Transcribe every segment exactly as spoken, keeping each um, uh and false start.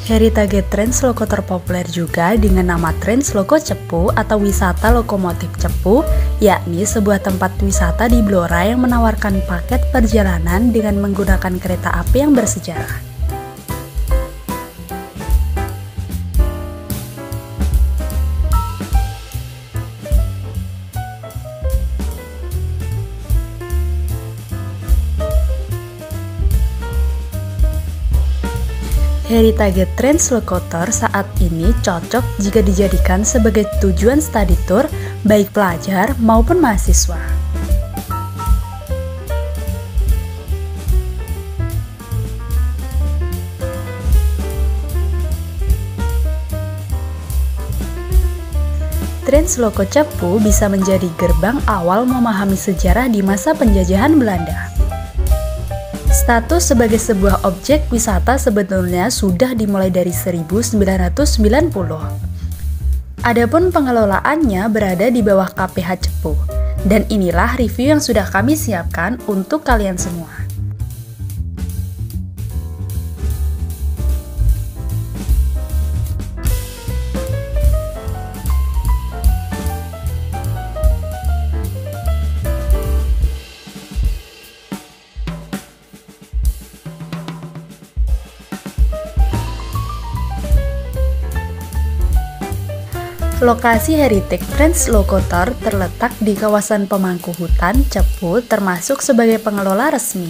Heritage Trains Loko terpopuler juga dengan nama Trains Loko Cepu atau wisata lokomotif Cepu, yakni sebuah tempat wisata di Blora yang menawarkan paket perjalanan dengan menggunakan kereta api yang bersejarah. Heritage Trains Lokotor saat ini cocok jika dijadikan sebagai tujuan study tour baik pelajar maupun mahasiswa. Trains Loko Cepu bisa menjadi gerbang awal memahami sejarah di masa penjajahan Belanda. Status sebagai sebuah objek wisata sebetulnya sudah dimulai dari seribu sembilan ratus sembilan puluh. Adapun pengelolaannya berada di bawah K P H Cepu. Dan inilah review yang sudah kami siapkan untuk kalian semua. Lokasi Heritage Trains Lokotor terletak di kawasan pemangku hutan Cepu termasuk sebagai pengelola resmi.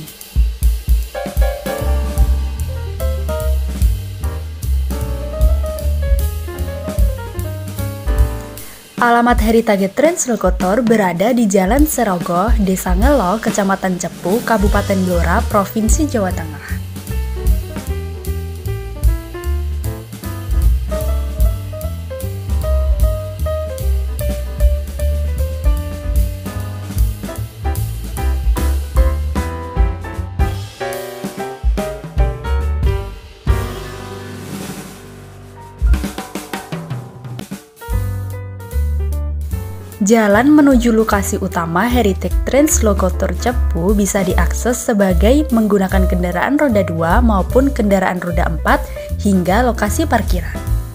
Alamat Heritage Trains Lokotor berada di Jalan Serogo, Desa Ngelo, Kecamatan Cepu, Kabupaten Blora, Provinsi Jawa Tengah. Jalan menuju lokasi utama Heritage Trains Lokotor Cepu bisa diakses sebagai menggunakan kendaraan roda dua maupun kendaraan roda empat hingga lokasi parkiran.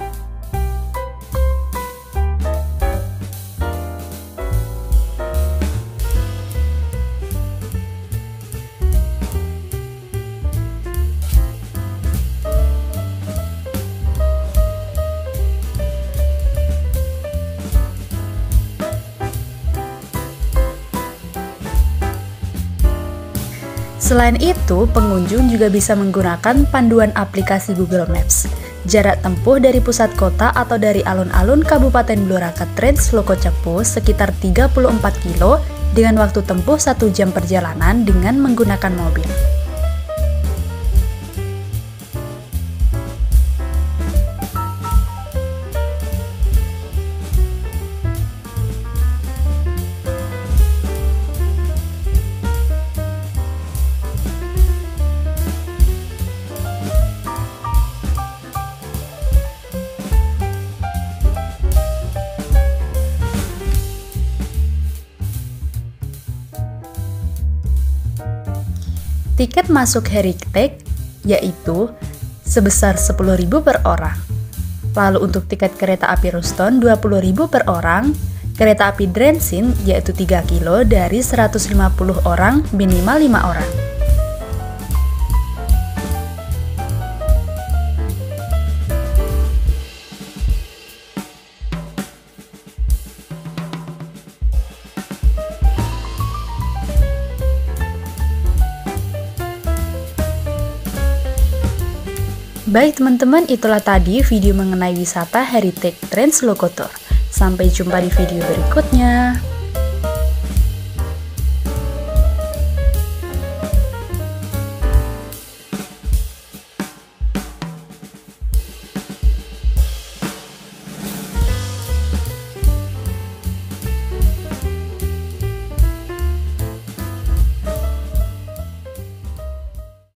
Selain itu, pengunjung juga bisa menggunakan panduan aplikasi Google Maps. Jarak tempuh dari pusat kota atau dari alun-alun Kabupaten Blora ke Trains Loko Cepu sekitar tiga puluh empat kilo dengan waktu tempuh satu jam perjalanan dengan menggunakan mobil. Tiket masuk Heritage yaitu sebesar sepuluh ribu per orang. Lalu untuk tiket kereta api Ruston dua puluh ribu per orang, kereta api Drensin yaitu tiga kilo dari seratus lima puluh orang minimal lima orang. Baik teman-teman, itulah tadi video mengenai wisata Heritage Trains Lokotor. Sampai jumpa di video berikutnya.